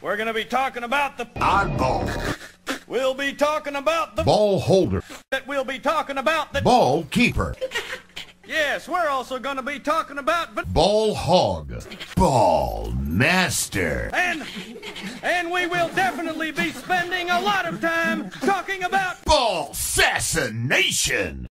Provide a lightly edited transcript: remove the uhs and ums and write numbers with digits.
We're going to be talking about the oddball. We'll be talking about the ball holder. That we'll be talking about the ball keeper. Yes, we're also going to be talking about ball hog. Ball master. And we will definitely be spending a lot of time talking about ball assassination.